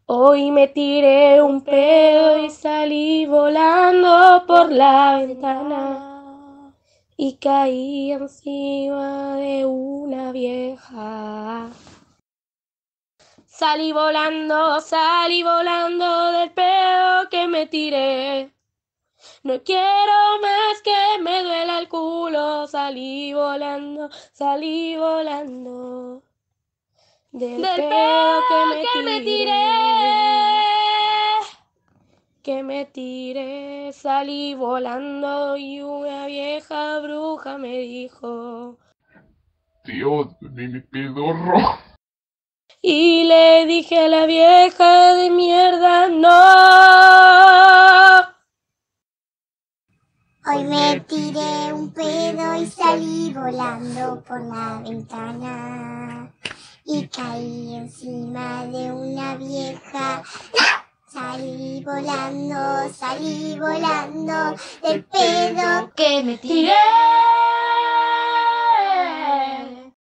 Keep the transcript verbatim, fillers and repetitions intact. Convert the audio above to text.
Hoy me tiré un pedo y salí volando por la ventana y caí encima de una vieja. Salí volando, salí volando del pedo que me tiré. No quiero más que me duela el culo. Salí volando, salí volando del, del pedo que me que tiré. Me tiré. Que me tiré, salí volando y una vieja bruja me dijo: Dios, nene pedorro. Y le dije a la vieja de mierda, no. Hoy me tiré un pedo y salí volando por la ventana y caí encima de una vieja. Salí volando, salí volando del pedo que me tiré.